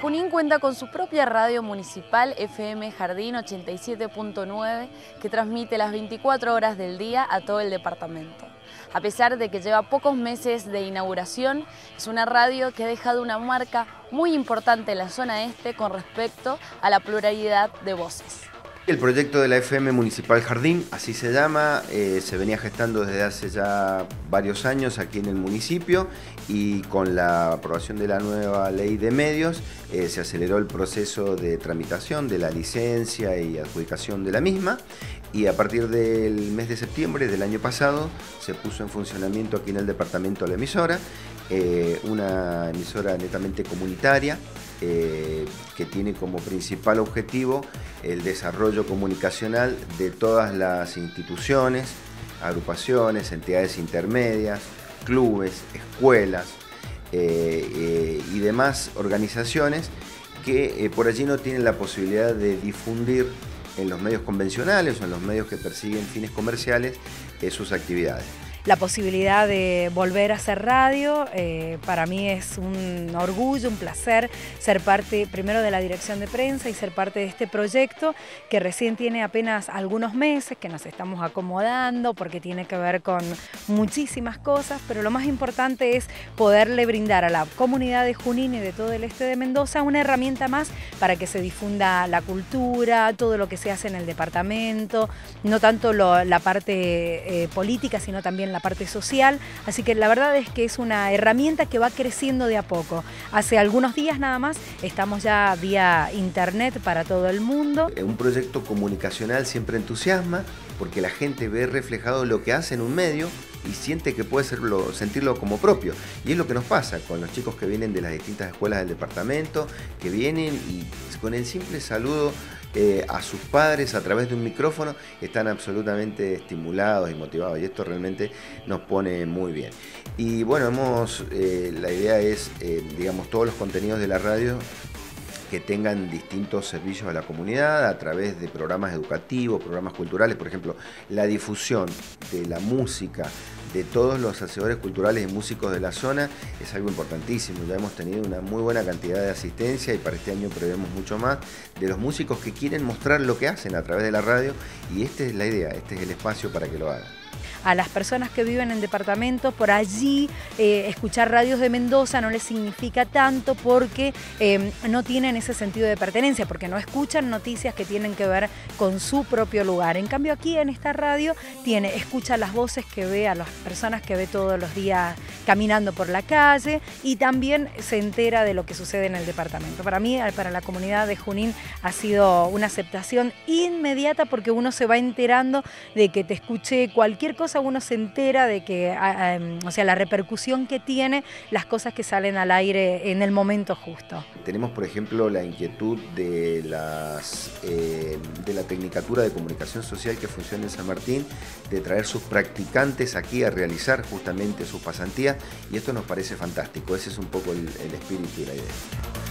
Junín cuenta con su propia radio municipal FM Jardín 87.9 que transmite las 24 horas del día a todo el departamento. A pesar de que lleva pocos meses de inauguración, es una radio que ha dejado una marca muy importante en la zona este con respecto a la pluralidad de voces. El proyecto de la FM Municipal Jardín, así se llama, se venía gestando desde hace ya varios años aquí en el municipio y con la aprobación de la nueva ley de medios se aceleró el proceso de tramitación de la licencia y adjudicación de la misma y a partir del mes de septiembre del año pasado se puso en funcionamiento aquí en el departamento la emisora, una emisora netamente comunitaria, que tiene como principal objetivo el desarrollo comunicacional de todas las instituciones, agrupaciones, entidades intermedias, clubes, escuelas y demás organizaciones que por allí no tienen la posibilidad de difundir en los medios convencionales o en los medios que persiguen fines comerciales sus actividades. La posibilidad de volver a hacer radio, para mí es un orgullo, un placer ser parte primero de la dirección de prensa y ser parte de este proyecto que recién tiene apenas algunos meses, que nos estamos acomodando porque tiene que ver con muchísimas cosas, pero lo más importante es poderle brindar a la comunidad de Junín y de todo el este de Mendoza una herramienta más para que se difunda la cultura, todo lo que se hace en el departamento, no tanto la parte política, sino también la parte social, así que la verdad es que es una herramienta que va creciendo de a poco. Hace algunos días nada más estamos ya vía internet para todo el mundo. Un proyecto comunicacional siempre entusiasma porque la gente ve reflejado lo que hace en un medio y siente que puede sentirlo como propio. Y es lo que nos pasa con los chicos que vienen de las distintas escuelas del departamento, que vienen y con el simple saludo a sus padres a través de un micrófono están absolutamente estimulados y motivados y esto realmente nos pone muy bien. Y bueno, la idea es, digamos, todos los contenidos de la radio que tengan distintos servicios a la comunidad a través de programas educativos, programas culturales, por ejemplo, la difusión de la música de todos los hacedores culturales y músicos de la zona es algo importantísimo. Ya hemos tenido una muy buena cantidad de asistencia y para este año prevemos mucho más de los músicos que quieren mostrar lo que hacen a través de la radio y esta es la idea, este es el espacio para que lo hagan. A las personas que viven en departamentos, por allí escuchar radios de Mendoza no les significa tanto porque no tienen ese sentido de pertenencia, porque no escuchan noticias que tienen que ver con su propio lugar. En cambio aquí en esta radio escucha las voces que ve, a las personas que ve todos los días caminando por la calle y también se entera de lo que sucede en el departamento. Para mí, para la comunidad de Junín ha sido una aceptación inmediata porque uno se va enterando de que te escuche cualquier cosa, uno se entera de que, o sea, la repercusión que tiene las cosas que salen al aire en el momento justo. Tenemos, por ejemplo, la inquietud de la Tecnicatura de Comunicación Social que funciona en San Martín, de traer sus practicantes aquí a realizar justamente sus pasantías y esto nos parece fantástico, ese es un poco el espíritu y la idea.